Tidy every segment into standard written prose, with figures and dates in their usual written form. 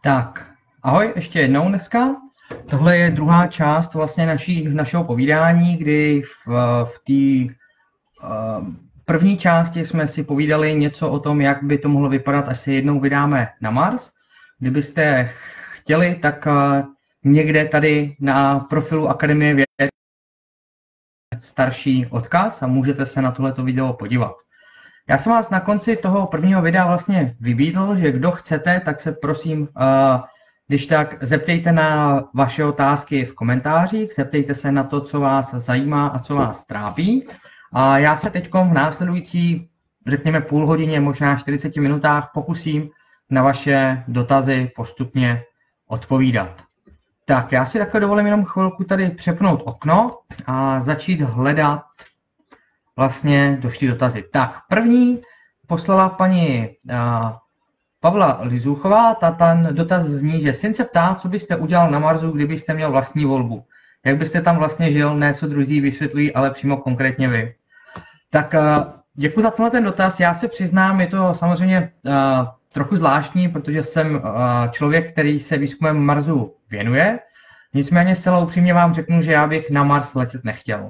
Tak, ahoj, ještě jednou dneska. Tohle je druhá část vlastně našeho povídání, kdy v té první části jsme si povídali něco o tom, jak by to mohlo vypadat, až se jednou vydáme na Mars. Kdybyste chtěli, tak někde tady na profilu Akademie věd starší odkaz a můžete se na tohleto video podívat. Já jsem vás na konci toho prvního videa vlastně vybídl, že kdo chcete, tak se prosím, když tak zeptejte na vaše otázky v komentářích, zeptejte se na to, co vás zajímá a co vás trápí. A já se teď v následující, řekněme půl hodině, možná 40 minutách pokusím na vaše dotazy postupně odpovídat. Tak, já si takhle dovolím jenom chvilku tady přepnout okno a začít hledat vlastně došly dotazy. Tak, první poslala paní Pavla Lizuchová, ten dotaz zní, že syn se ptá, co byste udělal na Marsu, kdybyste měl vlastní volbu. Jak byste tam vlastně žil, ne co druzí vysvětlují, ale přímo konkrétně vy. Tak děkuji za tenhle ten dotaz. Já se přiznám, je to samozřejmě trochu zvláštní, protože jsem člověk, který se výzkumem Marsu věnuje. Nicméně zcela upřímně vám řeknu, že já bych na Mars letět nechtěl.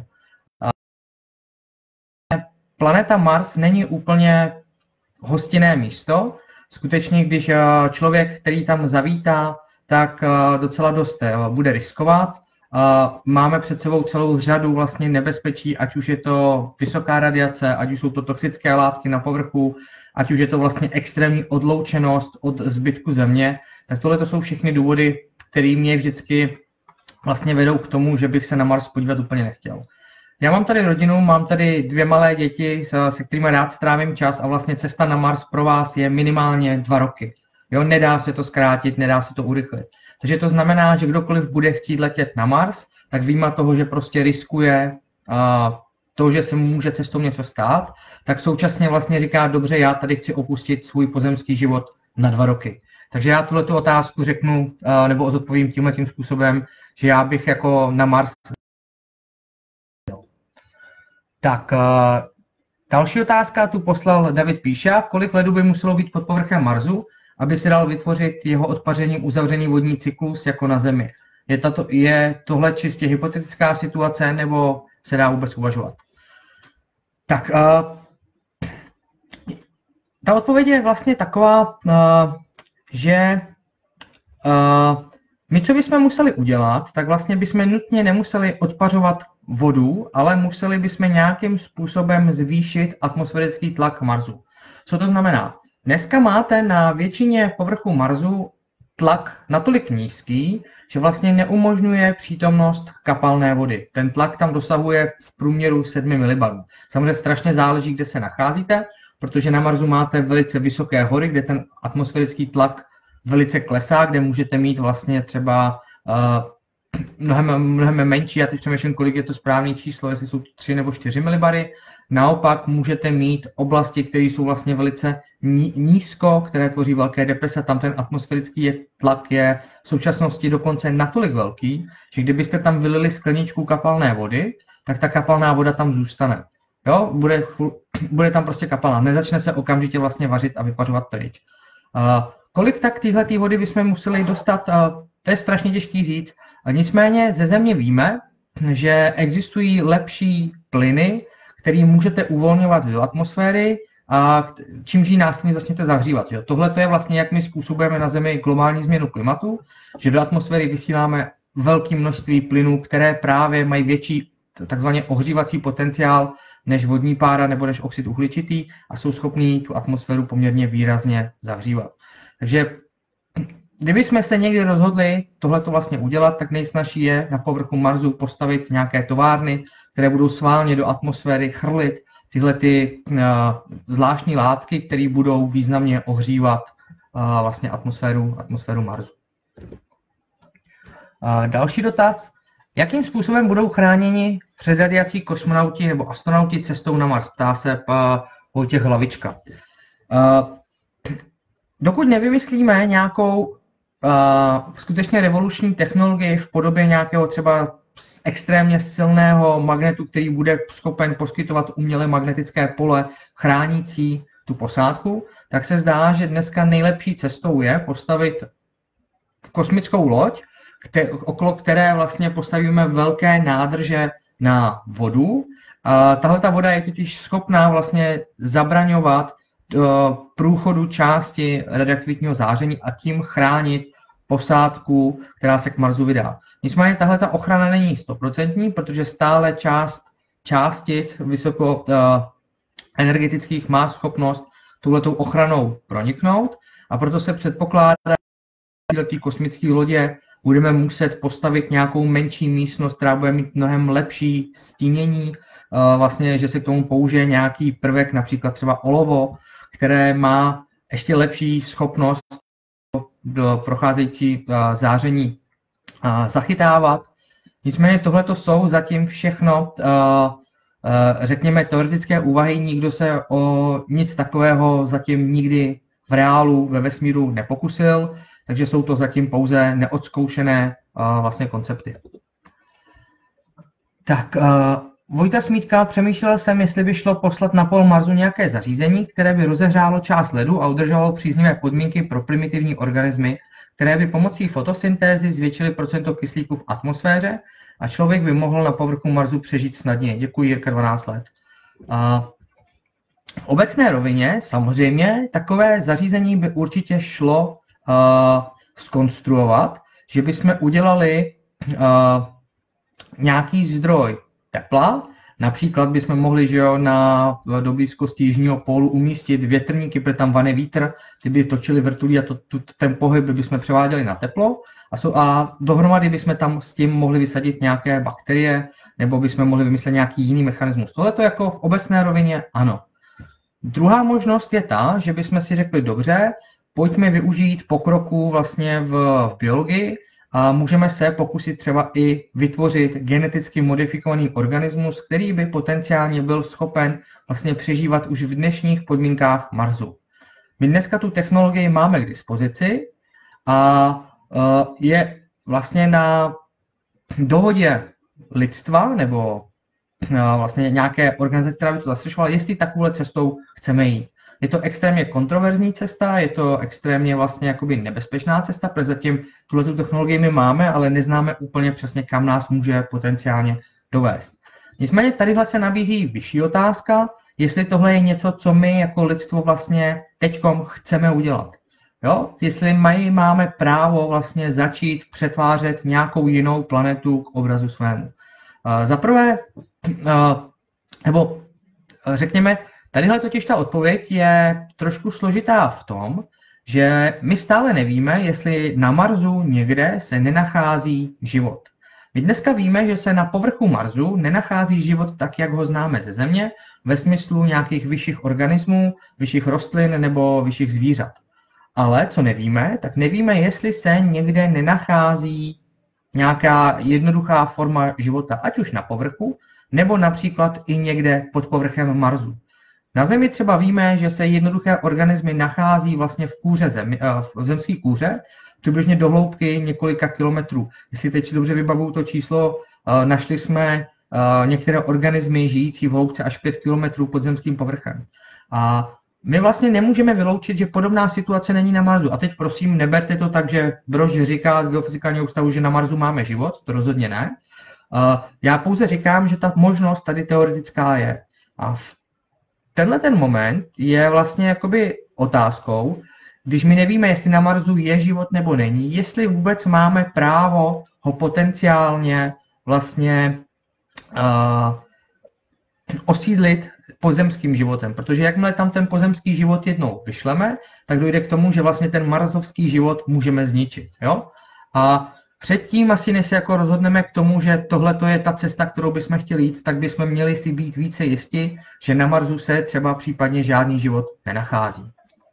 Planeta Mars není úplně hostinné místo. Skutečně, když člověk, který tam zavítá, tak docela dost bude riskovat. Máme před sebou celou řadu vlastně nebezpečí, ať už je to vysoká radiace, ať už jsou to toxické látky na povrchu, ať už je to vlastně extrémní odloučenost od zbytku Země. Tak tohle to jsou všechny důvody, které mě vždycky vlastně vedou k tomu, že bych se na Mars podívat úplně nechtěl. Já mám tady rodinu, mám tady 2 malé děti, se kterými rád trávím čas a vlastně cesta na Mars pro vás je minimálně 2 roky. Jo, nedá se to zkrátit, nedá se to urychlit. Takže to znamená, že kdokoliv bude chtít letět na Mars, tak výjima toho, že prostě riskuje to, že se mu může cestou něco stát, tak současně vlastně říká, dobře, já tady chci opustit svůj pozemský život na 2 roky. Takže já tuhletu otázku řeknu, nebo odpovím tímhletím způsobem, že já bych jako na Mars. Tak, další otázka tu poslal David Píša. Kolik ledu by muselo být pod povrchem Marsu, aby se dal vytvořit jeho odpařením uzavřený vodní cyklus jako na Zemi? Je tohle čistě hypotetická situace, nebo se dá vůbec uvažovat? Tak, ta odpověď je vlastně taková, že my, co bychom museli udělat, tak vlastně bychom nutně nemuseli odpařovat vodu, ale museli bychom nějakým způsobem zvýšit atmosférický tlak Marsu. Co to znamená? Dneska máte na většině povrchu Marsu tlak natolik nízký, že vlastně neumožňuje přítomnost kapalné vody. Ten tlak tam dosahuje v průměru 7 milibarů. Samozřejmě strašně záleží, kde se nacházíte, protože na Marsu máte velice vysoké hory, kde ten atmosférický tlak velice klesá, kde můžete mít vlastně třeba mnohem menší, já teď přemýšlím, kolik je to správné číslo, jestli jsou 3 nebo 4 milibary. Naopak můžete mít oblasti, které jsou vlastně velice nízko, které tvoří velké deprese, tam ten atmosférický tlak je v současnosti dokonce natolik velký, že kdybyste tam vylili skleničku kapalné vody, tak ta kapalná voda tam zůstane. Jo? Bude tam prostě kapalná, nezačne se okamžitě vlastně vařit a vypařovat pryč. Kolik tak téhletý vody bychom museli dostat, to je strašně těžký říct. Nicméně ze Země víme, že existují lepší plyny, které můžete uvolňovat do atmosféry a čímž ji následně začnete zahřívat. Tohle je vlastně, jak my způsobujeme na Zemi globální změnu klimatu, že do atmosféry vysíláme velké množství plynů, které právě mají větší takzvaně ohřívací potenciál než vodní pára nebo než oxid uhličitý a jsou schopní tu atmosféru poměrně výrazně zahřívat. Takže kdybychom se někdy rozhodli tohleto vlastně udělat, tak nejsnažší je na povrchu Marsu postavit nějaké továrny, které budou sválně do atmosféry chrlit tyhle zvláštní látky, které budou významně ohřívat vlastně atmosféru Marsu. Další dotaz. Jakým způsobem budou chráněni před radiací kosmonauti nebo astronauti cestou na Mars? Ptá se Vojtěch Hlavička. Dokud nevymyslíme nějakou skutečně revoluční technologii v podobě nějakého třeba extrémně silného magnetu, který bude schopen poskytovat umělé magnetické pole chránící tu posádku, tak se zdá, že dneska nejlepší cestou je postavit kosmickou loď, okolo které vlastně postavíme velké nádrže na vodu. Tahle ta voda je totiž schopná vlastně zabraňovat průchodu části radioaktivního záření a tím chránit posádku, která se k Marsu vydá. Nicméně tahle ta ochrana není 100%, protože stále část částic vysokoenergetických má schopnost touhletou ochranou proniknout a proto se předpokládá, že ty kosmické lodě budeme muset postavit nějakou menší místnost, která bude mít mnohem lepší stínění, vlastně, že se k tomu použije nějaký prvek, například třeba olovo, které má ještě lepší schopnost do procházející záření zachytávat. Nicméně tohleto jsou zatím všechno, řekněme, teoretické úvahy, nikdo se o nic takového zatím nikdy v reálu ve vesmíru nepokusil, takže jsou to zatím pouze neodzkoušené vlastně koncepty. Tak, Vojta Smítka, přemýšlel jsem, jestli by šlo poslat na pol Marsu nějaké zařízení, které by rozehřálo část ledu a udržovalo příznivé podmínky pro primitivní organismy, které by pomocí fotosyntézy zvětšily procento kyslíku v atmosféře a člověk by mohl na povrchu Marsu přežít snadně. Děkuji, Jirka, 12 let. V obecné rovině samozřejmě takové zařízení by určitě šlo zkonstruovat, že bychom udělali nějaký zdroj tepla, například bychom mohli, že jo, do blízkosti jižního pólu umístit větrníky, protože tam vane vítr, ty by točili vrtulí a ten pohyb bychom převáděli na teplo a dohromady bychom tam s tím mohli vysadit nějaké bakterie nebo bychom mohli vymyslet nějaký jiný mechanismus. Tohle to jako v obecné rovině ano. Druhá možnost je ta, že bychom si řekli dobře, pojďme využít pokroku vlastně v biologii a můžeme se pokusit třeba i vytvořit geneticky modifikovaný organismus, který by potenciálně byl schopen vlastně přežívat už v dnešních podmínkách Marsu. My dneska tu technologii máme k dispozici a je vlastně na dohodě lidstva nebo vlastně nějaké organizace, která by to zastřešovala, jestli takovou cestou chceme jít. Je to extrémně kontroverzní cesta, je to extrémně vlastně jakoby nebezpečná cesta, protože zatím tuhletu technologii my máme, ale neznáme úplně přesně, kam nás může potenciálně dovést. Nicméně tadyhle se nabízí vyšší otázka, jestli tohle je něco, co my jako lidstvo vlastně teďkom chceme udělat. Jo? Jestli máme právo vlastně začít přetvářet nějakou jinou planetu k obrazu svému. Za prvé, nebo řekněme, tadyhle totiž ta odpověď je trošku složitá v tom, že my stále nevíme, jestli na Marsu někde se nenachází život. My dneska víme, že se na povrchu Marsu nenachází život tak, jak ho známe ze Země, ve smyslu nějakých vyšších organismů, vyšších rostlin nebo vyšších zvířat. Ale co nevíme, tak nevíme, jestli se někde nenachází nějaká jednoduchá forma života, ať už na povrchu, nebo například i někde pod povrchem Marsu. Na Zemi třeba víme, že se jednoduché organismy nachází vlastně v zemské kůře, přibližně do hloubky několika kilometrů. Jestli teď si dobře vybavuju to číslo, našli jsme některé organismy žijící v hloubce až 5 kilometrů pod zemským povrchem. A my vlastně nemůžeme vyloučit, že podobná situace není na Marsu. A teď prosím, neberte to tak, že Brož říká z Geofyzikálního ústavu, že na Marsu máme život, to rozhodně ne. Já pouze říkám, že ta možnost tady teoretická je. A v tenhle ten moment je vlastně jakoby otázkou, když my nevíme, jestli na Marsu je život nebo není, jestli vůbec máme právo ho potenciálně vlastně osídlit pozemským životem, protože jakmile tam ten pozemský život jednou vyšleme, tak dojde k tomu, že vlastně ten marsovský život můžeme zničit. Jo? A předtím asi než se jako rozhodneme k tomu, že tohle je ta cesta, kterou bychom chtěli jít, tak bychom měli si být více jisti, že na Marsu se třeba případně žádný život nenachází.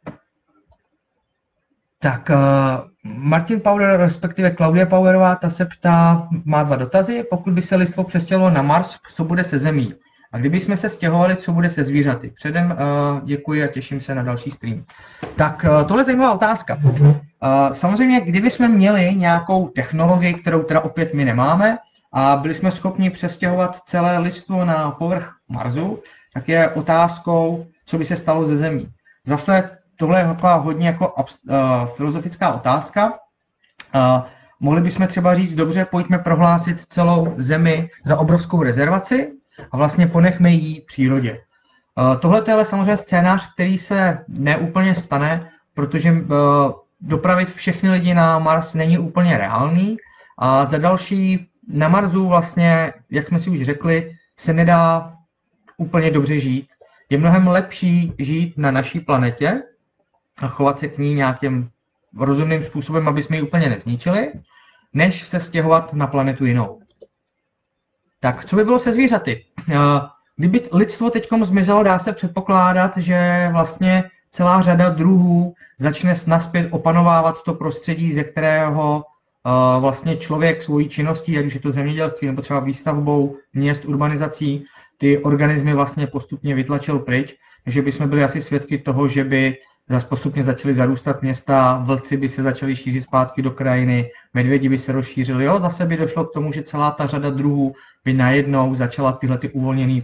Tak, Martin Powder, respektive Klaudia Powerová, ta se ptá, má 2 dotazy. Pokud by se lidstvo přestěhovalo na Mars, co bude se Zemí? A kdybychom se stěhovali, co bude se zvířaty? Předem děkuji a těším se na další stream. Tak, tohle je zajímavá otázka. Samozřejmě, kdybychom měli nějakou technologii, kterou teda opět my nemáme, a byli jsme schopni přestěhovat celé lidstvo na povrch Marsu, tak je otázkou, co by se stalo ze Zemí. Zase tohle je hodně jako filozofická otázka. Mohli bychom třeba říct, dobře, pojďme prohlásit celou zemi za obrovskou rezervaci a vlastně ponechme ji přírodě. Tohle je ale samozřejmě scénář, který se neúplně stane, protože dopravit všechny lidi na Mars není úplně reálný. A za další, na Marsu vlastně, jak jsme si už řekli, se nedá úplně dobře žít. Je mnohem lepší žít na naší planetě a chovat se k ní nějakým rozumným způsobem, aby jsme ji úplně nezničili, než se stěhovat na planetu jinou. Tak, co by bylo se zvířaty? Kdyby lidstvo teďkom zmizelo, dá se předpokládat, že vlastně celá řada druhů začne nazpět opanovávat to prostředí, ze kterého vlastně člověk svojí činností, ať už je to zemědělství nebo třeba výstavbou měst, urbanizací, ty organismy vlastně postupně vytlačil pryč, takže bychom byli asi svědky toho, že by zase postupně začaly zarůstat města, vlci by se začaly šířit zpátky do krajiny, medvědi by se rozšířili. Jo, zase by došlo k tomu, že celá ta řada druhů by najednou začala tyhle ty uvolněné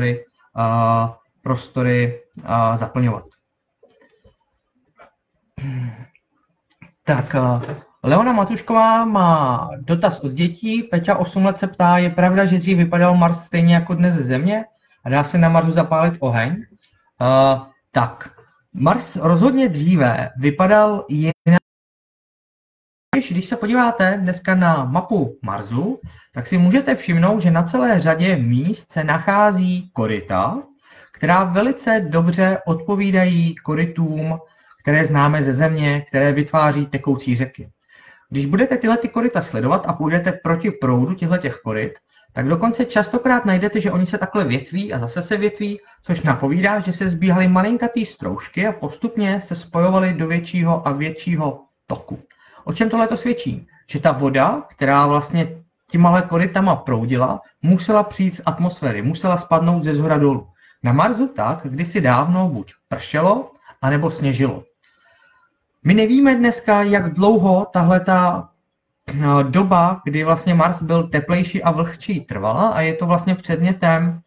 prostory zaplňovat. Tak, Leona Matušková má dotaz od dětí. Peťa 8 let se ptá, je pravda, že dřív vypadal Mars stejně jako dnes Země a dá se na Marsu zapálit oheň? Tak, Mars rozhodně dříve vypadal jinak. Když se podíváte dneska na mapu Marsu, tak si můžete všimnout, že na celé řadě míst se nachází koryta, která velice dobře odpovídají korytům, které známe ze Země, které vytváří tekoucí řeky. Když budete tyhle koryta sledovat a půjdete proti proudu těchto koryt, tak dokonce častokrát najdete, že oni se takhle větví a zase se větví, což napovídá, že se zbíhaly malinkatý stroužky a postupně se spojovaly do většího a většího toku. O čem tohle to svědčí? Že ta voda, která vlastně těma korytama proudila, musela přijít z atmosféry, musela spadnout ze zhora dolů. Na Marsu tak kdysi dávno buď pršelo, anebo sněžilo. My nevíme dneska, jak dlouho tahleta doba, kdy vlastně Mars byl teplejší a vlhčí, trvala a je to vlastně předmětem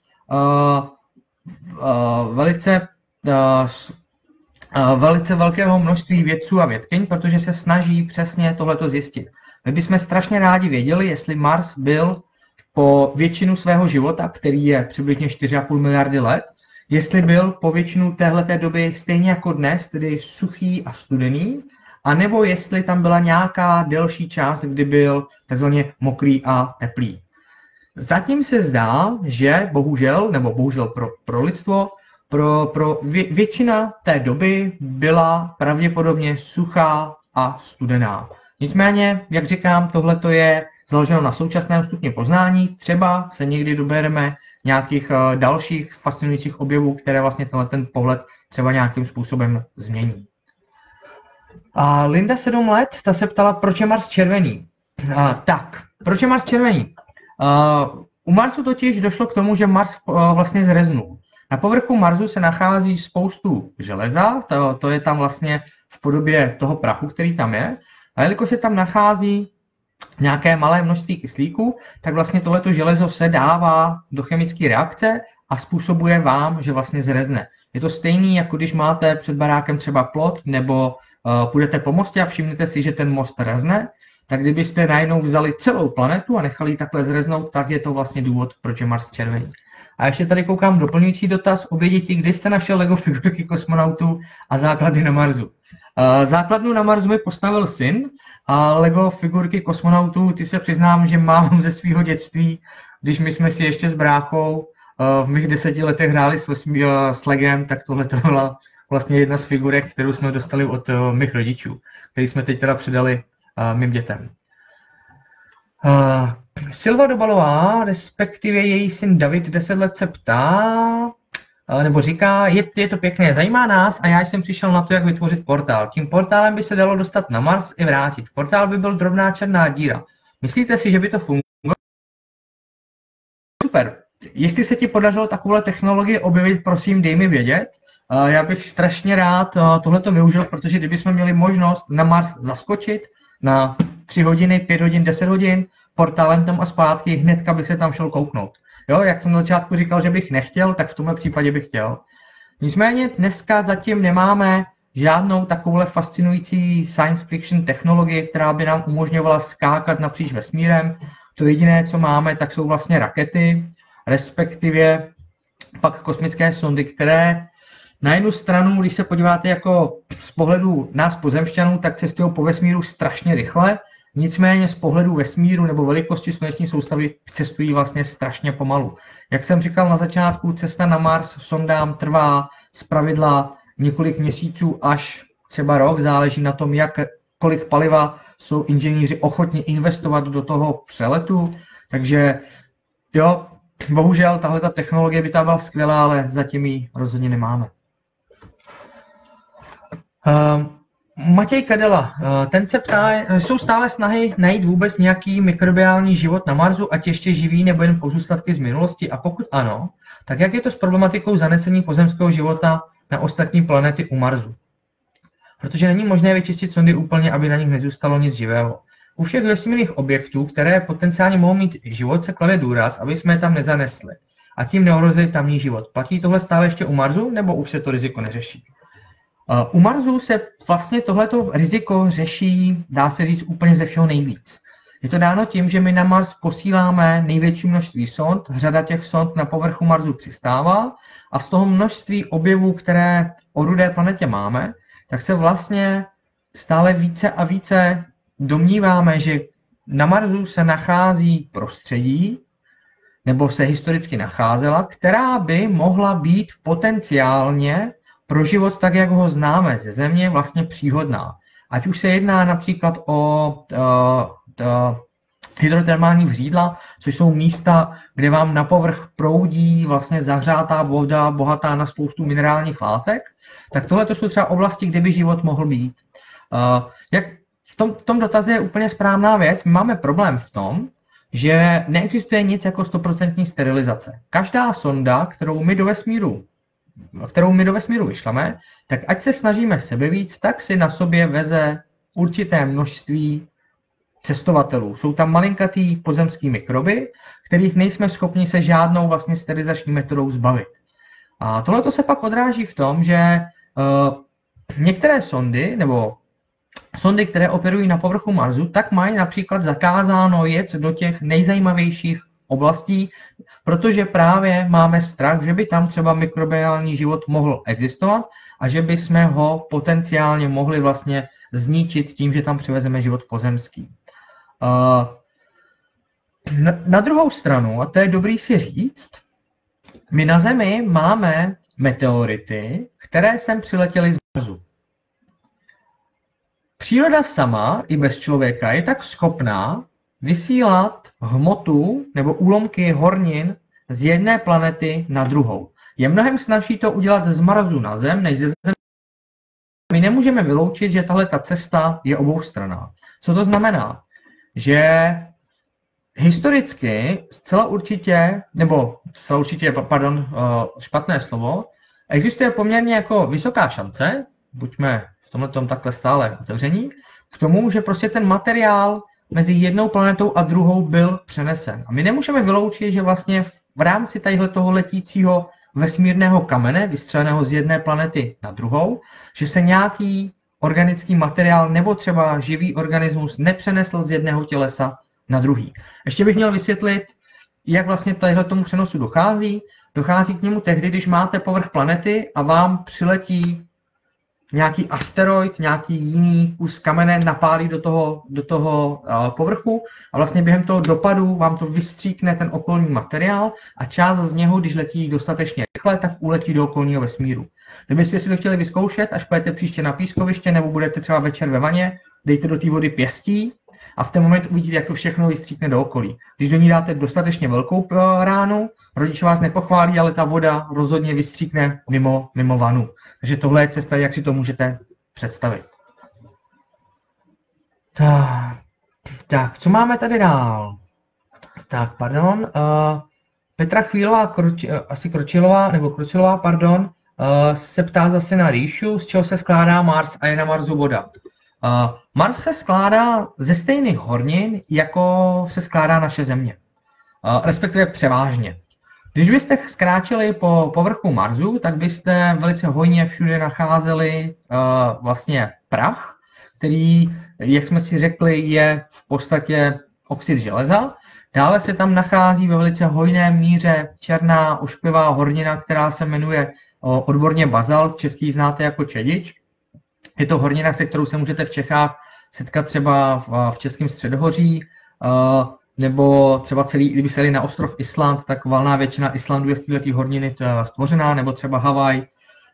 velice velkého množství vědců a vědkyň, protože se snaží přesně tohleto zjistit. My bychom strašně rádi věděli, jestli Mars byl po většinu svého života, který je přibližně 4,5 miliardy let, jestli byl po většinu téhleté doby stejně jako dnes, tedy suchý a studený, anebo jestli tam byla nějaká delší část, kdy byl takzvaně mokrý a teplý. Zatím se zdá, že bohužel pro lidstvo, pro většina té doby byla pravděpodobně suchá a studená. Nicméně, jak říkám, tohle je založeno na současném stupni poznání, třeba se někdy dobereme nějakých dalších fascinujících objevů, které vlastně ten pohled třeba nějakým způsobem změní. A Linda 7 let, ta se ptala, proč je Mars červený. Tak, proč je Mars červený? U Marsu totiž došlo k tomu, že Mars vlastně zreznul. Na povrchu Marsu se nachází spoustu železa, to je tam vlastně v podobě toho prachu, který tam je. A jelikož se tam nachází nějaké malé množství kyslíku, tak vlastně tohleto železo se dává do chemické reakce a způsobuje vám, že vlastně zrezne. Je to stejný, jako když máte před barákem třeba plot, nebo půjdete po mostě a všimnete si, že ten most rezne, tak kdybyste najednou vzali celou planetu a nechali ji takhle zreznout, tak je to vlastně důvod, proč je Mars červený. A ještě tady koukám doplňující dotaz. Obě děti, kdy jste našel Lego figurky kosmonautů a základy na Marsu? Základnu na Marsu mi postavil syn a Lego figurky kosmonautů, ty se přiznám, že mám ze svého dětství, když my jsme si ještě s bráchou v mých 10 letech hráli s Legem, tak tohle to byla vlastně jedna z figurek, kterou jsme dostali od mých rodičů, který jsme teď teda předali mým dětem. Silva Dobalová, respektive její syn David 10 let se ptá, nebo říká, je to pěkné, zajímá nás a já jsem přišel na to, jak vytvořit portál. Tím portálem by se dalo dostat na Mars i vrátit. Portál by byl drobná černá díra. Myslíte si, že by to fungovalo? Super. Jestli se ti podařilo takovou technologii objevit, prosím, dej mi vědět. Já bych strašně rád tohleto využil, protože kdybychom měli možnost na Mars zaskočit na 3 hodiny, 5 hodin, 10 hodin, portálem tam a zpátky, hnedka bych se tam šel kouknout. Jo, jak jsem na začátku říkal, že bych nechtěl, tak v tomhle případě bych chtěl. Nicméně dneska zatím nemáme žádnou takovouhle fascinující science fiction technologii, která by nám umožňovala skákat napříč vesmírem. To jediné, co máme, tak jsou vlastně rakety, respektive pak kosmické sondy, které na jednu stranu, když se podíváte jako z pohledu nás pozemšťanů, tak cestují po vesmíru strašně rychle, nicméně z pohledu vesmíru nebo velikosti sluneční soustavy cestují vlastně strašně pomalu. Jak jsem říkal na začátku, cesta na Mars sondám trvá zpravidla několik měsíců až třeba rok, záleží na tom, kolik paliva jsou inženýři ochotni investovat do toho přeletu, takže jo, bohužel tahle technologie by ta byla skvělá, ale zatím ji rozhodně nemáme. Matěj Kadela, ten se ptá, jsou stále snahy najít vůbec nějaký mikrobiální život na Marsu, ať ještě živý nebo jen pozůstatky z minulosti, a pokud ano, tak jak je to s problematikou zanesení pozemského života na ostatní planety u Marsu? Protože není možné vyčistit sondy úplně, aby na nich nezůstalo nic živého. U všech vesmírných objektů, které potenciálně mohou mít život, se klade důraz, aby jsme je tam nezanesli a tím neohrozili tamní život. Platí tohle stále ještě u Marsu, nebo už se to riziko neřeší? U Marsu se vlastně tohleto riziko řeší, dá se říct, úplně ze všeho nejvíc. Je to dáno tím, že my na Mars posíláme největší množství sond, řada těch sond na povrchu Marsu přistává a z toho množství objevů, které o rudé planetě máme, tak se vlastně stále více a více domníváme, že na Marsu se nachází prostředí, nebo se historicky nacházela, která by mohla být potenciálně pro život, tak jak ho známe ze Země, vlastně příhodná. Ať už se jedná například o hydrotermální vřídla, což jsou místa, kde vám na povrch proudí vlastně zahřátá voda, bohatá na spoustu minerálních látek, tak tohle to jsou třeba oblasti, kde by život mohl být. Jak v tom dotaze je úplně správná věc. My máme problém v tom, že neexistuje nic jako 100% sterilizace. Každá sonda, kterou my do vesmíru vyšleme, tak ať se snažíme sebevíc, tak si na sobě veze určité množství cestovatelů. Jsou tam malinkatý pozemský mikroby, kterých nejsme schopni se žádnou vlastně sterilizační metodou zbavit. A tohle se pak odráží v tom, že některé sondy, nebo sondy, které operují na povrchu Marsu, tak mají například zakázáno jet do těch nejzajímavějších oblastí, protože právě máme strach, že by tam třeba mikrobiální život mohl existovat a že by jsme ho potenciálně mohli vlastně zničit tím, že tam přivezeme život pozemský. Na druhou stranu, a to je dobrý si říct, my na Zemi máme meteority, které sem přiletěly z Marsu. Příroda sama, i bez člověka, je tak schopná vysílat hmotu nebo úlomky hornin z jedné planety na druhou. Je mnohem snazší to udělat z Marsu na Zem, než ze Země. My nemůžeme vyloučit, že tahle cesta je oboustranná. Co to znamená? Že historicky špatné slovo, existuje poměrně jako vysoká šance, buďme v tomhletom takhle stále otevření, k tomu, že prostě ten materiál mezi jednou planetou a druhou byl přenesen. A my nemůžeme vyloučit, že vlastně v rámci toho letícího vesmírného kamene, vystřeleného z jedné planety na druhou, že se nějaký organický materiál nebo třeba živý organismus nepřenesl z jedného tělesa na druhý. Ještě bych měl vysvětlit, jak vlastně tomu přenosu dochází. Dochází k němu tehdy, když máte povrch planety a vám přiletí nějaký asteroid, nějaký jiný kus kamene napálí do toho povrchu a vlastně během toho dopadu vám to vystříkne ten okolní materiál a část z něho, když letí dostatečně rychle, tak uletí do okolního vesmíru. Kdybyste si to chtěli vyzkoušet, až půjdete příště na pískoviště nebo budete třeba večer ve vaně, dejte do té vody pěstí a v ten moment uvidíte, jak to všechno vystříkne do okolí. Když do ní dáte dostatečně velkou ránu, rodiče vás nepochválí, ale ta voda rozhodně vystříkne mimo vanu. Takže tohle je cesta, jak si to můžete představit. Tak, co máme tady dál? Tak, pardon. Petra Chvílová, Kročilová, se ptá zase na rýšu, z čeho se skládá Mars a je na Marsu voda. Mars se skládá ze stejných hornin, jako se skládá naše Země. Respektive převážně. Když byste zkráčeli po povrchu Marsu, tak byste velice hojně všude nacházeli vlastně prach, který, jak jsme si řekli, je v podstatě oxid železa. Dále se tam nachází ve velice hojné míře černá ošklivá hornina, která se jmenuje odborně bazalt, český znáte jako čedič. Je to hornina, se kterou se můžete v Čechách setkat třeba v Českém středohoří, nebo třeba kdyby se jeli na ostrov Island, tak valná většina Islandu je z této horniny stvořená, nebo třeba Havaj.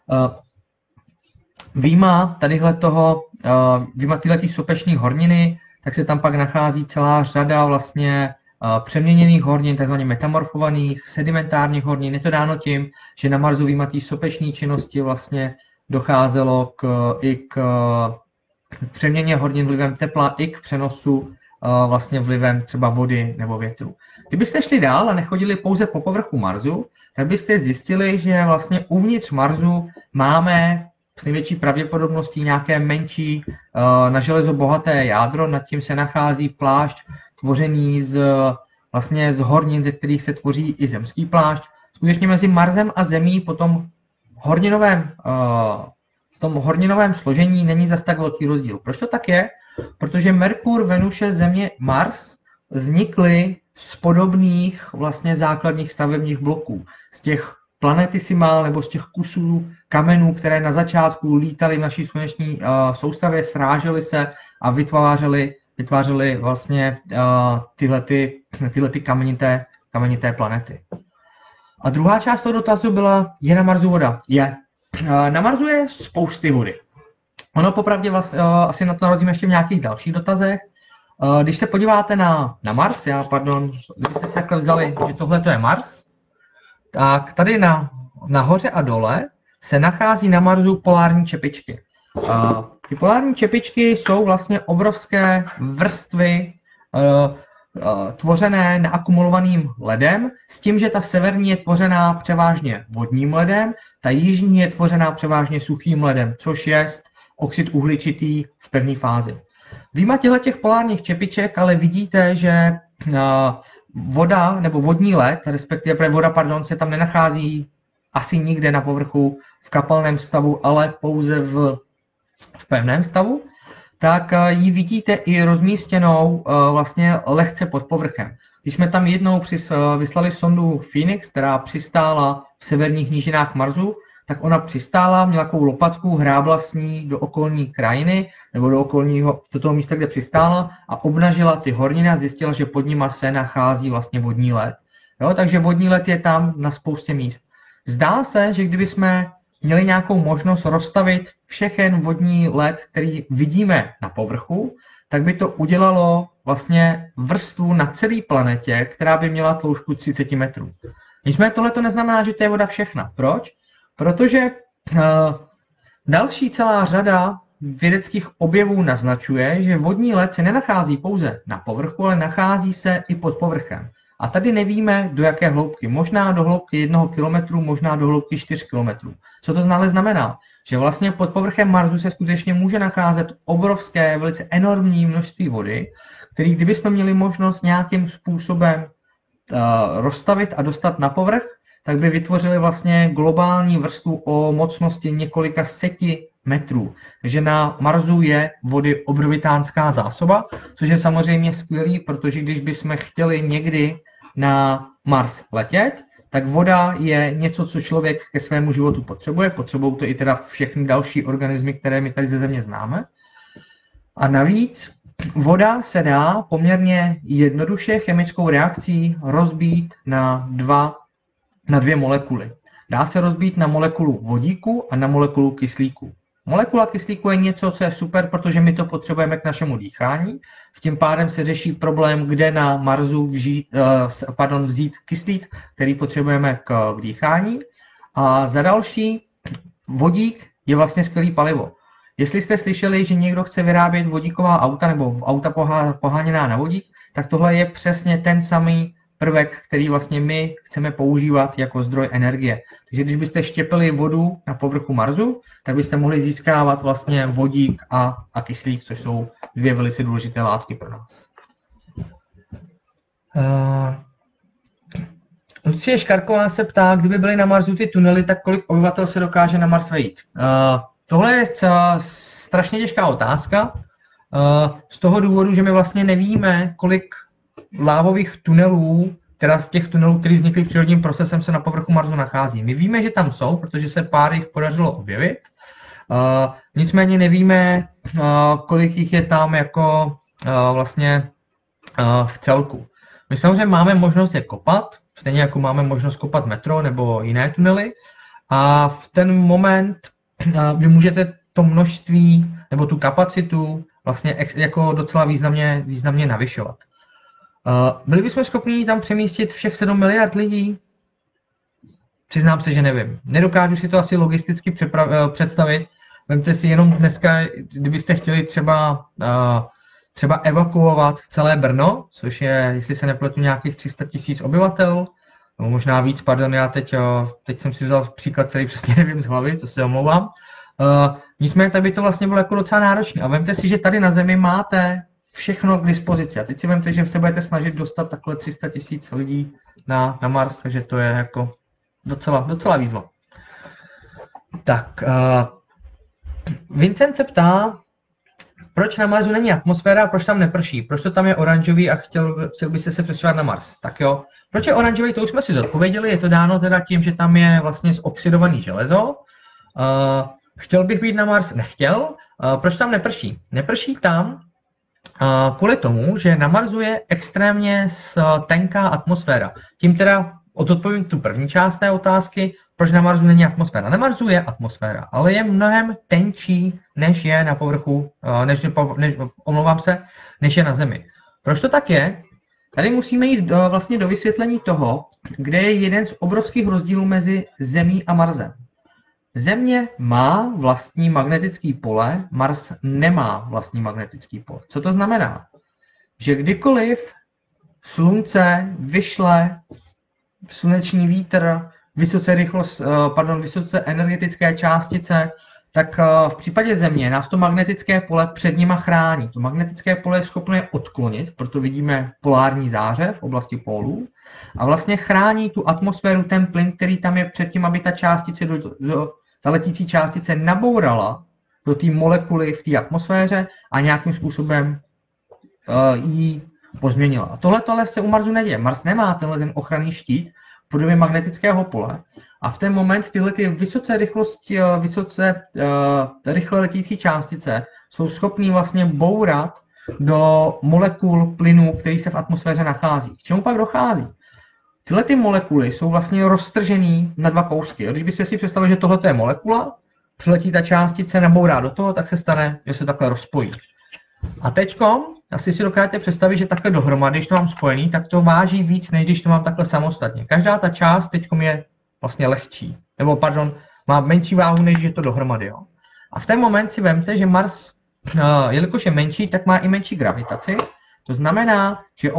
Výjima tyhletý sopečný horniny, tak se tam pak nachází celá řada vlastně přeměněných hornin, takzvaně metamorfovaných, sedimentárních hornin. Je to dáno tím, že na Marsu výjima té sopečné činnosti vlastně docházelo i k přeměně hornin vlivem tepla, i k přenosu vlastně vlivem třeba vody nebo větru. Kdybyste šli dál a nechodili pouze po povrchu Marsu, tak byste zjistili, že vlastně uvnitř Marsu máme s největší pravděpodobností nějaké menší na železo bohaté jádro, nad tím se nachází plášť tvořený z hornin, ze kterých se tvoří i zemský plášť. Skutečně mezi Marsem a Zemí potom v tom horninovém složení není zas tak velký rozdíl. Proč to tak je? Protože Merkur, Venuše, Země, Mars vznikly z podobných vlastně základních stavebních bloků. Z těch planetesimal nebo z těch kusů kamenů, které na začátku lítaly v naší sluneční soustavě, srážely se a vytvářely vlastně tyhle kamenité planety. A druhá část toho dotazu byla, je na Marsu voda? Je. Na Marsu je spousty vody. Ono popravdě vlastně, asi na to narazíme ještě v nějakých dalších dotazech. Když se podíváte na Mars, kdybyste si takhle vzali, že tohle je Mars, tak tady nahoře a dole se nachází na Marsu polární čepičky. Ty polární čepičky jsou vlastně obrovské vrstvy tvořené naakumulovaným ledem, s tím, že ta severní je tvořená převážně vodním ledem, ta jižní je tvořená převážně suchým ledem, což je oxid uhličitý v pevné fázi. Vyjma těch polárních čepiček ale vidíte, že voda nebo vodní led, respektive voda, se tam nenachází asi nikde na povrchu v kapalném stavu, ale pouze v pevném stavu, tak ji vidíte i rozmístěnou vlastně lehce pod povrchem. Když jsme tam jednou vyslali sondu Phoenix, která přistála v severních nížinách Marsu, tak ona přistála, měla takovou lopatku, hrábla s ní do okolní krajiny nebo do toho místa, kde přistála a obnažila ty horniny a zjistila, že pod nima se nachází vlastně vodní led. Jo, takže vodní led je tam na spoustě míst. Zdá se, že kdyby jsme měli nějakou možnost rozstavit všechen vodní led, který vidíme na povrchu, tak by to udělalo vlastně vrstvu na celé planetě, která by měla tloušťku 30 metrů. Nicméně tohle to neznamená, že to je voda všechna. Proč? Protože další celá řada vědeckých objevů naznačuje, že vodní led se nenachází pouze na povrchu, ale nachází se i pod povrchem. A tady nevíme, do jaké hloubky. Možná do hloubky 1 kilometru, možná do hloubky 4 kilometrů. Co to znamená? Že vlastně pod povrchem Marsu se skutečně může nacházet obrovské, velice enormní množství vody, který kdybychom měli možnost nějakým způsobem rozstavit a dostat na povrch, tak by vytvořili vlastně globální vrstvu o mocnosti několika seti metrů. Takže na Marsu je vody obrovitánská zásoba, což je samozřejmě skvělý, protože když bychom chtěli někdy na Mars letět, tak voda je něco, co člověk ke svému životu potřebuje. Potřebují to i teda všechny další organismy, které my tady ze Země známe. A navíc voda se dá poměrně jednoduše chemickou reakcí rozbít na dvě molekuly. Dá se rozbít na molekulu vodíku a na molekulu kyslíku. Molekula kyslíku je něco, co je super, protože my to potřebujeme k našemu dýchání. V tím pádem se řeší problém, kde na Marsu vzít kyslík, který potřebujeme k dýchání. A za další, vodík je vlastně skvělý palivo. Jestli jste slyšeli, že někdo chce vyrábět vodíková auta nebo auta poháněná na vodík, tak tohle je přesně ten samý prvek, který vlastně my chceme používat jako zdroj energie. Takže když byste štěpili vodu na povrchu Marsu, tak byste mohli získávat vlastně vodík a kyslík, což jsou dvě velice důležité látky pro nás. Lucie Škarková se ptá, kdyby byly na Marsu ty tunely, tak kolik obyvatel se dokáže na Mars vejít? Tohle je strašně těžká otázka. Z toho důvodu, že my vlastně nevíme, kolik lávových tunelů, teda těch tunelů, které vznikly přírodním procesem, se na povrchu Marsu nachází. My víme, že tam jsou, protože se pár jich podařilo objevit. Nicméně nevíme, kolik jich je tam jako vlastně v celku. My samozřejmě máme možnost je kopat, stejně jako máme možnost kopat metro nebo jiné tunely. A v ten moment vy můžete to množství nebo tu kapacitu vlastně jako docela významně navyšovat. Byli bychom schopni tam přemístit všech 7 miliard lidí? Přiznám se, že nevím. Nedokážu si to asi logisticky představit. Vemte si jenom dneska, kdybyste chtěli třeba evakuovat celé Brno, což je, jestli se nepletu, nějakých 300 000 obyvatel, no možná víc, pardon, já teď jsem si vzal příklad, který přesně nevím z hlavy, to se omlouvám. Nicméně tady by to vlastně bylo jako docela náročné. A vemte si, že tady na Zemi máte všechno k dispozici. A teď si vemte, že se budete snažit dostat takhle 300 000 lidí na Mars, takže to je jako docela výzva. Tak, Vincent se ptá, proč na Marsu není atmosféra a proč tam neprší? Proč to tam je oranžový a chtěl byste se přesouvat na Mars? Tak jo. Proč je oranžový, to už jsme si zodpověděli, je to dáno teda tím, že tam je vlastně zoxidovaný železo. Chtěl bych být na Mars? Nechtěl. Proč tam neprší? Neprší tam kvůli tomu, že na Marsu je extrémně tenká atmosféra. Tím teda odpovím tu první část té otázky, proč na Marsu není atmosféra. Na Marsu je atmosféra, ale je mnohem tenčí, než je na povrchu, než je na Zemi. Proč to tak je? Tady musíme jít vlastně do vysvětlení toho, kde je jeden z obrovských rozdílů mezi Zemí a Marsem. Země má vlastní magnetický pole, Mars nemá vlastní magnetický pole. Co to znamená? Že kdykoliv Slunce vyšle sluneční vítr, vysoce energetické částice, tak v případě Země nás to magnetické pole před nima chrání. To magnetické pole je schopné odklonit, proto vidíme polární záře v oblasti pólů a vlastně chrání tu atmosféru, ten plyn, který tam je před tím, aby ta částice ta letící částice nabourala do té molekuly v té atmosféře a nějakým způsobem ji pozměnila. A tohle se u Marsu neděje. Mars nemá tenhle ten ochranný štít v podobě magnetického pole a v ten moment tyhle ty vysoce rychle letící částice jsou schopný vlastně bourat do molekul plynu, který se v atmosféře nachází. K čemu pak dochází? Tyhle ty molekuly jsou vlastně roztržený na dva kousky. Když byste si představili, že tohle je molekula, přiletí ta částice, nabourá do toho, tak se stane, že se takhle rozpojí. A teďko, asi si dokážete představit, že takhle dohromady, když to mám spojený, tak to váží víc, než když to mám takhle samostatně. Každá ta část teďko je vlastně lehčí. Nebo pardon, má menší váhu, než je to dohromady. Jo? A v ten moment si vemte, že Mars, jelikož je menší, tak má i menší gravitaci. To znamená, že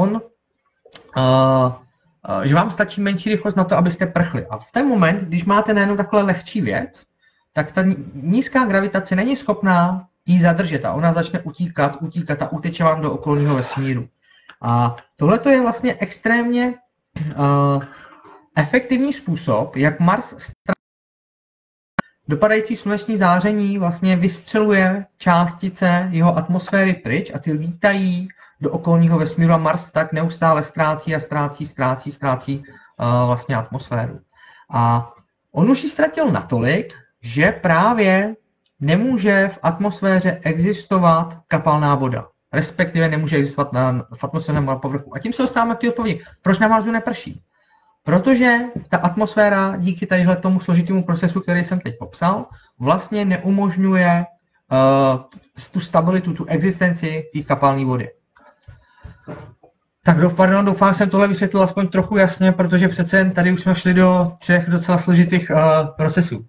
že vám stačí menší rychlost na to, abyste prchli. A v ten moment, když máte najednou takhle lehčí věc, tak ta nízká gravitace není schopná jí zadržet a ona začne utíkat a uteče vám do okolního vesmíru. A tohle je vlastně extrémně efektivní způsob, jak Mars dopadající sluneční záření vlastně vystřeluje částice jeho atmosféry pryč a ty lítají do okolního vesmíru a Mars tak neustále ztrácí vlastně atmosféru. A on už ji ztratil natolik, že právě nemůže v atmosféře existovat kapalná voda. Respektive nemůže existovat v atmosféře na povrchu. A tím se dostáváme k té odpovědi. Proč na Marsu neprší? Protože ta atmosféra díky tadyhle tomu složitému procesu, který jsem teď popsal, vlastně neumožňuje tu stabilitu, tu existenci té kapalné vody. Tak doufám, že jsem tohle vysvětlil aspoň trochu jasně, protože přece jen tady už jsme šli do 3 docela složitých procesů.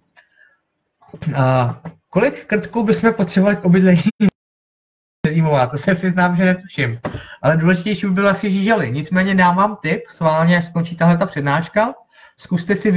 Kolik krtků bychom potřebovali k obydlení zimová? To se přiznám, že netuším. Ale důležitější by bylo asi žížaly. Nicméně dám vám tip, sválně, až skončí tahle ta přednáška. Zkuste si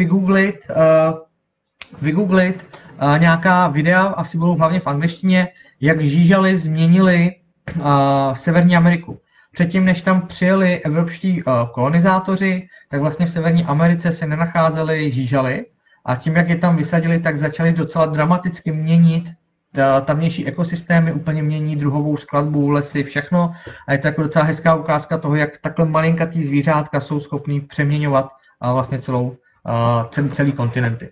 vygooglit nějaká videa, asi budou hlavně v angličtině, jak žížaly změnili Severní Ameriku. Předtím, než tam přijeli evropští kolonizátoři, tak vlastně v Severní Americe se nenacházeli žížaly a tím, jak je tam vysadili, tak začali docela dramaticky měnit tamnější ekosystémy, úplně mění druhovou skladbu, lesy, všechno. A je to jako docela hezká ukázka toho, jak takhle malinkatý zvířátka jsou schopní přeměňovat vlastně celý kontinenty.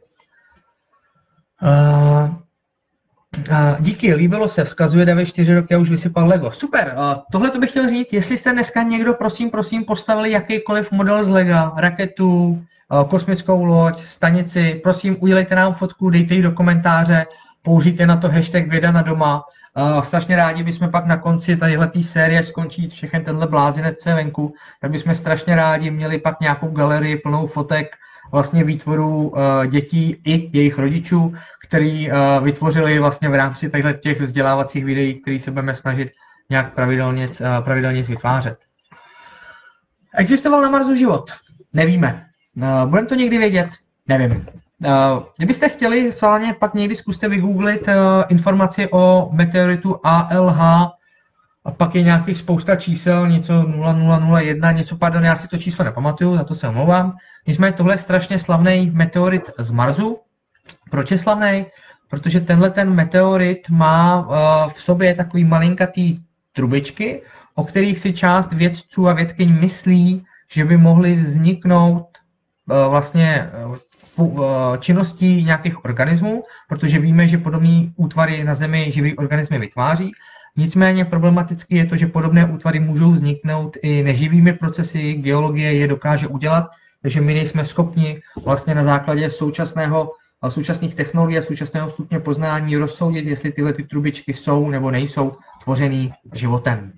Díky, líbilo se, vzkazuje David 4 roky a už vysypal Lego. Super, tohle to bych chtěl říct, jestli jste dneska někdo, prosím, postavili jakýkoliv model z Lega, raketu, kosmickou loď, stanici, prosím, udělejte nám fotku, dejte ji do komentáře, použijte na to hashtag Věda na doma. Strašně rádi bychom pak na konci tadyhletý série skončí všechny tenhle blázinec, co je venku, tak bychom strašně rádi měli pak nějakou galerii plnou fotek vlastně výtvorů dětí i jejich rodičů, který vytvořili vlastně v rámci těch vzdělávacích videí, který se budeme snažit nějak pravidelně vytvářet. Existoval na Marsu život? Nevíme. Budeme to někdy vědět? Nevím. Kdybyste chtěli, sválně pak někdy zkuste vygooglit informaci o meteoritu ALH, a pak je nějakých spousta čísel, něco 0001, něco, pardon, já si to číslo nepamatuju, za to se omlouvám. Nicméně tohle je strašně slavný meteorit z Marsu. Proč je slavný? Protože tenhle ten meteorit má v sobě takový malinkatý trubičky, o kterých si část vědců a vědkyň myslí, že by mohly vzniknout vlastně činností nějakých organismů, protože víme, že podobné útvary na Zemi živý organismy vytváří. Nicméně problematický je to, že podobné útvary můžou vzniknout i neživými procesy, geologie je dokáže udělat, takže my nejsme schopni vlastně na základě současných technologií a současného stupně poznání rozsoudit, jestli tyhle ty trubičky jsou nebo nejsou tvořený životem.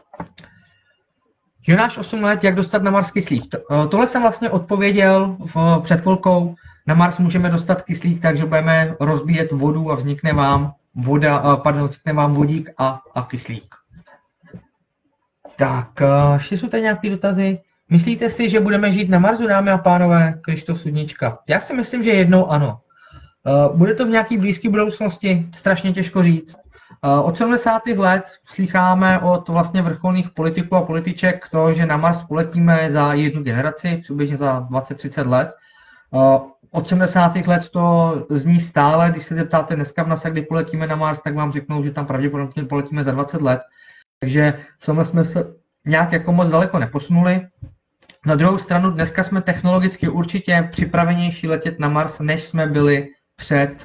Jonáš 8 let, jak dostat na Mars kyslík? Tohle jsem vlastně odpověděl před chvilkou. Na Mars můžeme dostat kyslík, takže budeme rozbíjet vodu a vznikne vám vodík a kyslík. Tak, ještě jsou tady nějaké dotazy. Myslíte si, že budeme žít na Marsu, dámy a pánové? Krištof Sudnička. Já si myslím, že jednou ano. Bude to v nějaké blízké budoucnosti? Strašně těžko říct. Od 70. let slýcháme od vlastně vrcholných politiků a političek to, že na Mars poletíme za jednu generaci, přibližně za 20-30 let. Od 70. let to zní stále, když se zeptáte dneska v NASA, kdy poletíme na Mars, tak vám řeknou, že tam pravděpodobně poletíme za 20 let. Takže v tomhle jsme se nějak jako moc daleko neposunuli. Na druhou stranu dneska jsme technologicky určitě připravenější letět na Mars, než jsme byli před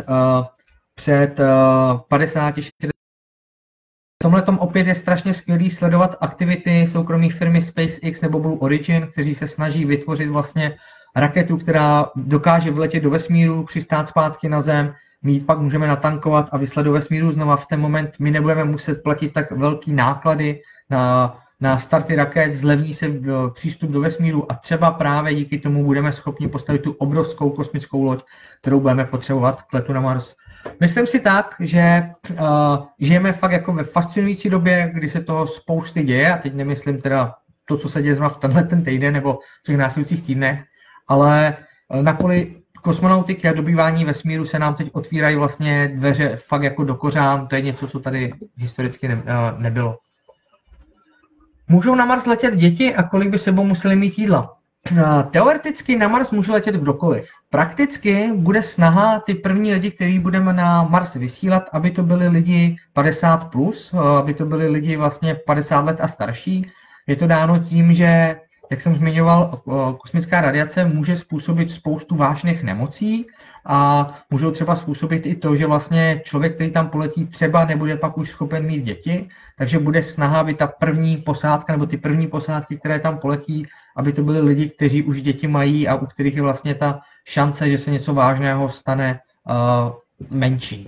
50-60. V tomhletom opět je strašně skvělý sledovat aktivity soukromé firmy SpaceX nebo Blue Origin, kteří se snaží vytvořit vlastně raketu, která dokáže vyletět do vesmíru, přistát zpátky na Zem, my ji pak můžeme natankovat a vyslat do vesmíru znova. V ten moment my nebudeme muset platit tak velký náklady na starty raket, zlevní se přístup do vesmíru a třeba právě díky tomu budeme schopni postavit tu obrovskou kosmickou loď, kterou budeme potřebovat k letu na Mars. Myslím si tak, že žijeme fakt jako ve fascinující době, kdy se toho spousty děje, a teď nemyslím teda to, co se děje zrovna v tenhle ten týden nebo v těch následujících týdnech, ale na poli kosmonautiky a dobývání vesmíru se nám teď otvírají vlastně dveře fakt jako do kořán, to je něco, co tady historicky nebylo. Můžou na Mars letět děti a kolik by sebou museli mít jídla? Teoreticky na Mars může letět kdokoliv. Prakticky bude snaha ty první lidi, který budeme na Mars vysílat, aby to byli lidi 50+, aby to byli lidi vlastně 50 let a starší. Je to dáno tím, že, jak jsem zmiňoval, kosmická radiace může způsobit spoustu vážných nemocí a můžou třeba způsobit i to, že vlastně člověk, který tam poletí, třeba nebude pak už schopen mít děti, takže bude snaha, aby ta první posádka nebo ty první posádky, které tam poletí, aby to byly lidi, kteří už děti mají a u kterých je vlastně ta šance, že se něco vážného stane, menší.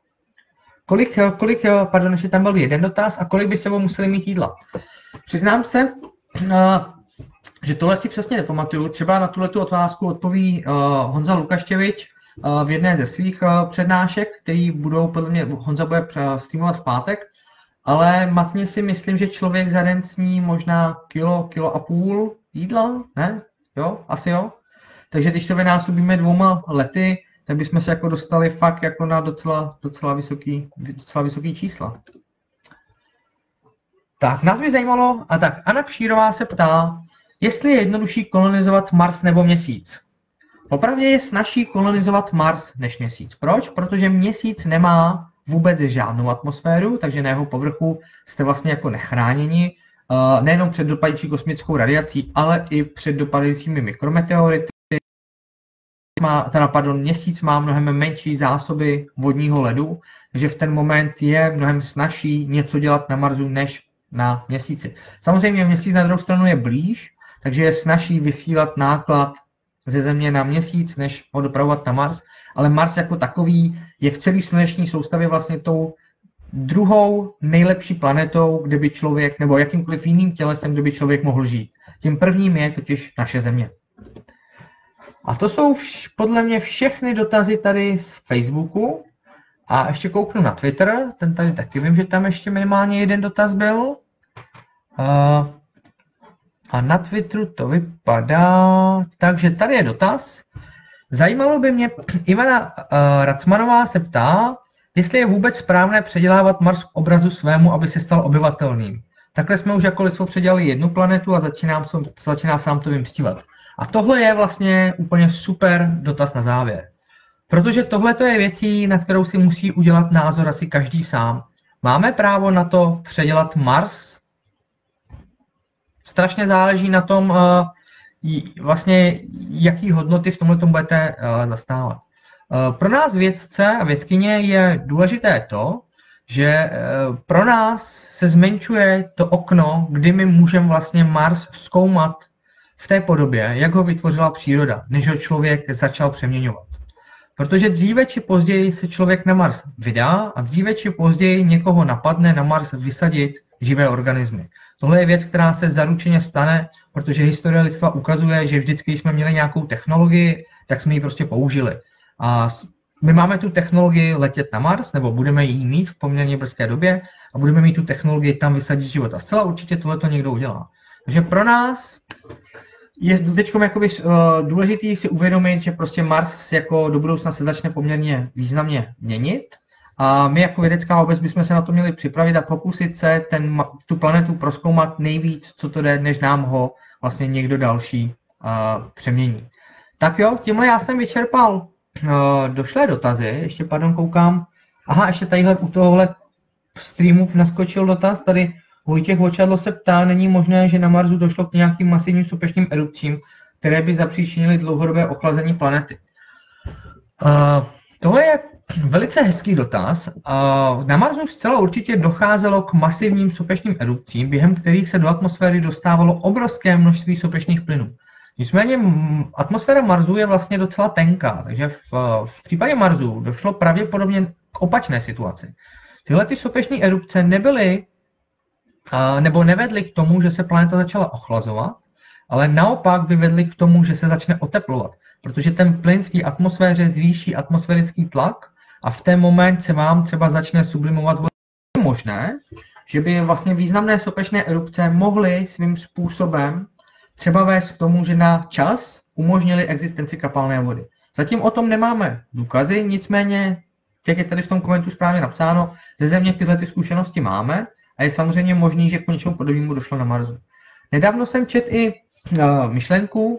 Pardon, ještě tam byl jeden dotaz, a kolik by sebou museli mít jídla? Přiznám se, že tohle si přesně nepamatuju. Třeba na tuhletu otázku odpoví Honza Lukaščevič v jedné ze svých přednášek, který budou, podle mě, Honza bude streamovat v pátek, ale matně si myslím, že člověk za den sní možná kilo a půl jídla, ne? Jo, asi jo. Takže když to vynásobíme 2 lety, tak bychom se jako dostali fakt jako na docela vysoký čísla. Tak, nás by zajímalo, a tak Anna Kšírová se ptá, jestli je jednodušší kolonizovat Mars nebo Měsíc. Popravdě je snazší kolonizovat Mars než Měsíc. Proč? Protože Měsíc nemá vůbec žádnou atmosféru, takže na jeho povrchu jste vlastně jako nechráněni, nejenom před dopadající kosmickou radiací, ale i před dopadajícími mikrometeority. Měsíc má mnohem menší zásoby vodního ledu, takže v ten moment je mnohem snazší něco dělat na Marsu než na Měsíci. Samozřejmě Měsíc na druhou stranu je blíž, takže je snazší vysílat náklad ze Země na Měsíc, než ho dopravovat na Mars, ale Mars jako takový je v celé sluneční soustavě vlastně tou druhou nejlepší planetou, kde by člověk, nebo jakýmkoliv jiným tělesem, kde by člověk mohl žít. Tím prvním je totiž naše Země. A to jsou podle mě všechny dotazy tady z Facebooku. A ještě kouknu na Twitter, ten tady taky vím, že tam ještě minimálně jeden dotaz byl. A na Twitteru to vypadá, takže tady je dotaz. Zajímalo by mě, Ivana Racmanová se ptá, jestli je vůbec správné předělávat Mars k obrazu svému, aby se stal obyvatelným. Takhle jsme už jako lidstvo předělali jednu planetu a začíná se nám to vymstívat. A tohle je vlastně úplně super dotaz na závěr. Protože tohle je věcí, na kterou si musí udělat názor asi každý sám. Máme právo na to předělat Mars? Strašně záleží na tom, vlastně, jaký hodnoty v tomhle budete zastávat. Pro nás vědce a vědkyně je důležité to, že pro nás se zmenšuje to okno, kdy my můžeme vlastně Mars zkoumat v té podobě, jak ho vytvořila příroda, než ho člověk začal přeměňovat. Protože dříve či později se člověk na Mars vydá a dříve či později někoho napadne na Mars vysadit živé organismy. Tohle je věc, která se zaručeně stane, protože historie lidstva ukazuje, že vždycky, když jsme měli nějakou technologii, tak jsme ji prostě použili. A my máme tu technologii letět na Mars, nebo budeme ji mít v poměrně brzké době a budeme mít tu technologii tam vysadit život. A zcela určitě tohleto někdo udělá. Takže pro nás je teď důležité si uvědomit, že prostě Mars jako do budoucna se začne poměrně významně měnit. A my jako vědecká obec bychom se na to měli připravit a pokusit se tu planetu prozkoumat nejvíc, co to jde, než nám ho vlastně někdo další přemění. Tak jo, tímhle já jsem vyčerpal došlé dotazy, ještě koukám. Aha, ještě tadyhle u tohohle streamu naskočil dotaz, tady Vojtěch Vočadlo se ptá, není možné, že na Marsu došlo k nějakým masivním sopečným erupcím, které by zapříčinily dlouhodobé ochlazení planety. Tohle je velice hezký dotaz. Na Marsu zcela určitě docházelo k masivním sopečným erupcím, během kterých se do atmosféry dostávalo obrovské množství sopečných plynů. Nicméně atmosféra Marsu je vlastně docela tenká, takže v případě Marsu došlo pravděpodobně k opačné situaci. Tyhle ty sopečné erupce nevedly k tomu, že se planeta začala ochlazovat, ale naopak by vedly k tomu, že se začne oteplovat, protože ten plyn v té atmosféře zvýší atmosférický tlak a v ten moment se vám třeba začne sublimovat voda. Je možné, že by vlastně významné sopečné erupce mohly svým způsobem třeba vést k tomu, že na čas umožnili existenci kapalné vody. Zatím o tom nemáme důkazy, nicméně, jak je tady v tom komentu správně napsáno, ze Země tyhle ty zkušenosti máme a je samozřejmě možný, že k něčemu podobnému došlo na Marsu. Nedávno jsem četl i myšlenku,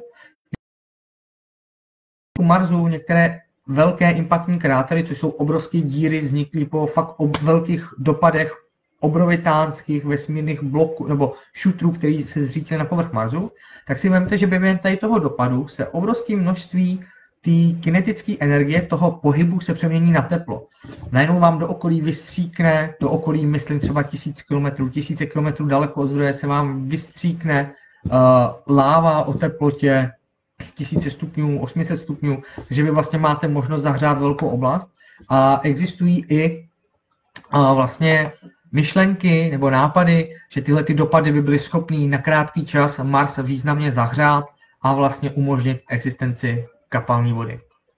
u Marsu některé velké impaktní krátery, což jsou obrovské díry vzniklé po fakt velkých dopadech obrovitánských vesmírných bloků nebo šutrů, který se zřítily na povrch Marsu, tak si vezměte, že během tady toho dopadu se obrovské množství té kinetické energie, toho pohybu se přemění na teplo. Najednou vám do okolí vystříkne, do okolí, myslím třeba tisíce kilometrů daleko od zdroje se vám vystříkne láva o teplotě 1000 stupňů, 800 stupňů, takže vy vlastně máte možnost zahřát velkou oblast a existují i vlastně myšlenky nebo nápady, že tyhle ty dopady by byly schopný na krátký čas Mars významně zahřát a vlastně umožnit existenci kapalní vody.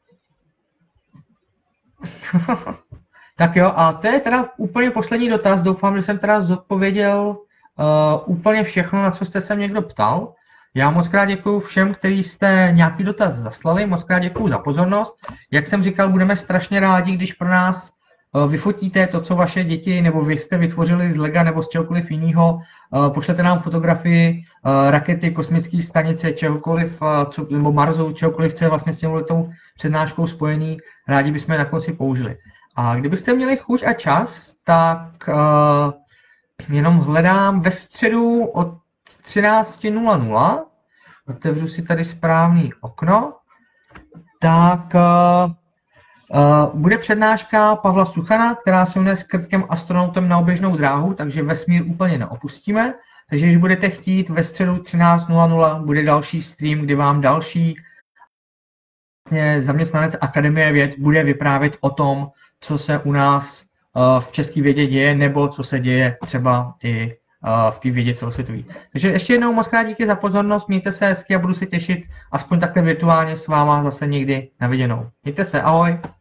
Tak jo, a to je teda úplně poslední dotaz. Doufám, že jsem teda zodpověděl úplně všechno, na co jste se někdo ptal. Já moc krát děkuju všem, kteří jste nějaký dotaz zaslali, moc krát děkuju za pozornost. Jak jsem říkal, budeme strašně rádi, když pro nás vyfotíte to, co vaše děti nebo vy jste vytvořili z lega nebo z čehokoliv jiného, pošlete nám fotografii rakety, kosmické stanice, čehokoliv, nebo Marsu, čehokoliv, co je vlastně s těmhletou přednáškou spojený, rádi bychom je na konci použili. A kdybyste měli chuť a čas, tak jenom hledám ve středu od 13:00, otevřu si tady správný okno, tak bude přednáška Pavla Suchana, která se jmenuje S Krtkem astronautem na oběžnou dráhu, takže vesmír úplně neopustíme. Takže když budete chtít, ve středu 13:00 bude další stream, kdy vám další zaměstnanec Akademie věd bude vyprávět o tom, co se u nás v české vědě děje, nebo co se děje třeba i v té vědě celosvětové. Takže ještě jednou moc krát díky za pozornost, mějte se hezky a budu se těšit aspoň takhle virtuálně s váma zase někdy na viděnou. Mějte se, ahoj!